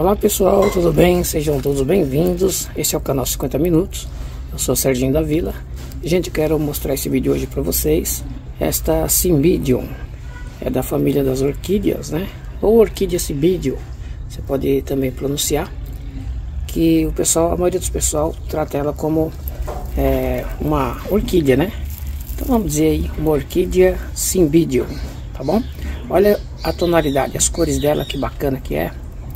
Olá pessoal, tudo bem? Sejam todos bem-vindos. Esse é o canal 50 Minutos. Eu sou o Serginho da Vila. Gente, eu quero mostrar esse vídeo hoje para vocês. Esta Cymbidium é da família das orquídeas, né? Ou orquídea Cymbidium, você pode também pronunciar. Que o pessoal, a maioria dos pessoal trata ela como uma orquídea, né? Então vamos dizer aí, uma orquídea Cymbidium, tá bom? Olha a tonalidade, as cores dela, que bacana que é.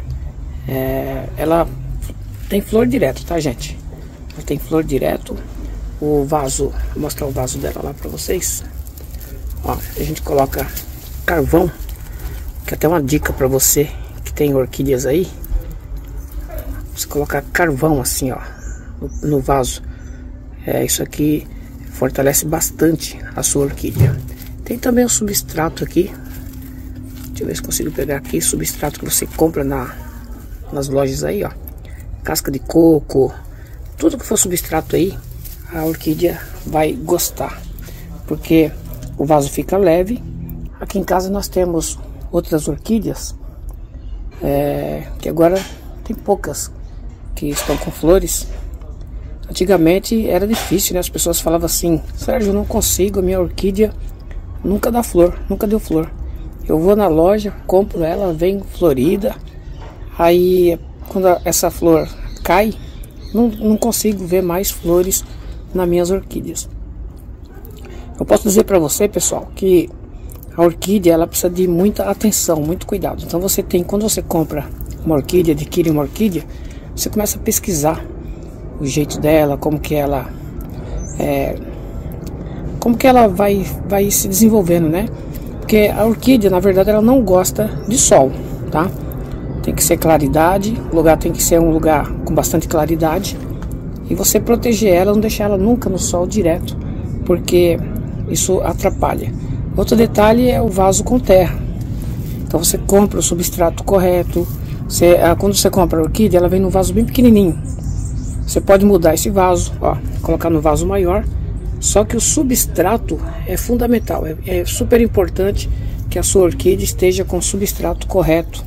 Ela tem flor direto, tá, gente? Ela tem flor direto. O vaso, vou mostrar o vaso dela lá pra vocês. Ó, a gente coloca carvão, que é até uma dica pra você que tem orquídeas aí. Você colocar carvão assim, ó, no vaso. Isso aqui fortalece bastante a sua orquídea. Tem também o substrato aqui. Deixa eu ver se consigo pegar aqui. Substrato que você compra nas lojas aí, ó. Casca de coco. Tudo que for substrato aí, a orquídea vai gostar. Porque o vaso fica leve. Aqui em casa nós temos outras orquídeas. Que agora tem poucas que estão com flores. Antigamente era difícil, né? As pessoas falavam assim: Sérgio, eu não consigo, a minha orquídea nunca dá flor, nunca deu flor. Eu vou na loja, compro ela, vem florida. Aí quando essa flor cai, não consigo ver mais flores nas minhas orquídeas. Eu posso dizer para você, pessoal, que a orquídea ela precisa de muita atenção, muito cuidado. Então quando você compra uma orquídea, adquire uma orquídea, você começa a pesquisar o jeito dela, como que ela vai se desenvolvendo, né? Porque a orquídea, na verdade, ela não gosta de sol, tá? Tem que ser claridade, o lugar tem que ser um lugar com bastante claridade. E você proteger ela, não deixar ela nunca no sol direto, porque isso atrapalha. Outro detalhe é o vaso com terra. Então você compra o substrato correto. Quando você compra a orquídea, ela vem num vaso bem pequenininho. Você pode mudar esse vaso, ó, colocar no vaso maior. Só que o substrato é fundamental, é super importante que a sua orquídea esteja com o substrato correto.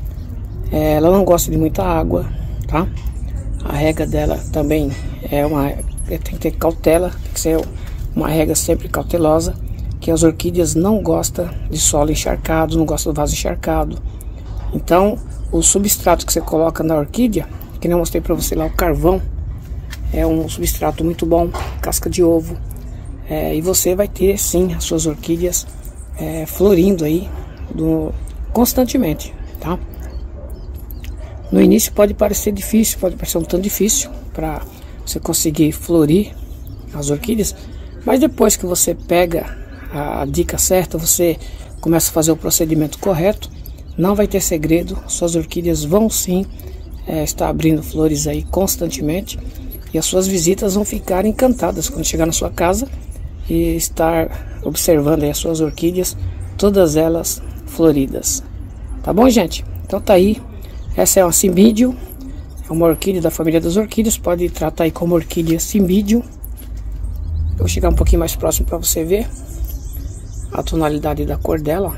Ela não gosta de muita água, tá? A rega dela também tem que ter cautela, tem que ser uma rega sempre cautelosa, que as orquídeas não gostam de solo encharcado, não gostam do vaso encharcado. Então, o substrato que você coloca na orquídea, que nem eu mostrei para você lá, o carvão, é um substrato muito bom, casca de ovo. E você vai ter sim as suas orquídeas florindo aí constantemente, tá? No início pode parecer difícil, pode parecer um tanto difícil para você conseguir florir as orquídeas, mas depois que você pega a dica certa, você começa a fazer o procedimento correto, não vai ter segredo, suas orquídeas vão sim estar abrindo flores aí constantemente, e as suas visitas vão ficar encantadas quando chegar na sua casa e estar observando aí as suas orquídeas, todas elas floridas. Tá bom, gente? Então tá aí. Essa é uma Cymbidium, é uma orquídea da família das orquídeas, pode tratar aí como orquídea Cymbidium. Eu vou chegar um pouquinho mais próximo para você ver a tonalidade da cor dela.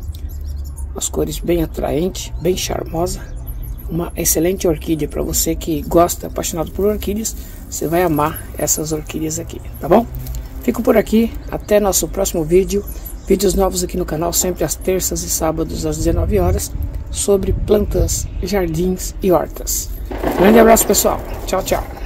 As cores bem atraentes, bem charmosa. Uma excelente orquídea para você que gosta, apaixonado por orquídeas. Você vai amar essas orquídeas aqui, tá bom? Fico por aqui, até nosso próximo vídeo. Vídeos novos aqui no canal, sempre às terças e sábados às 19 horas, sobre plantas, jardins e hortas. Grande abraço, pessoal. Tchau, tchau.